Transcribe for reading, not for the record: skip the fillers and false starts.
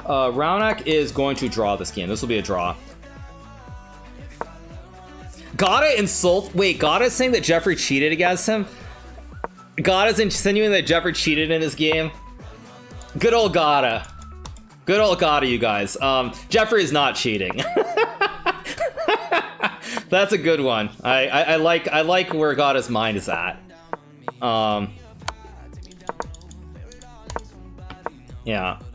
Raunak is going to draw this game. This will be a draw. Gotta insult. Wait, Gotta's saying that Jeffrey cheated against him? Gotta's insinuating that Jeffrey cheated in his game? Good old Gotta. Good old Gotta, you guys. Jeffrey is not cheating. That's a good one. I like where Gotta's mind is at. Yeah.